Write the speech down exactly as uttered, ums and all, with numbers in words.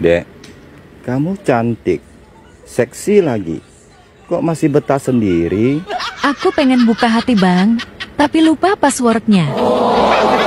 Dek, kamu cantik, seksi lagi. Kok masih betah sendiri? Aku pengen buka hati bang, tapi lupa passwordnya.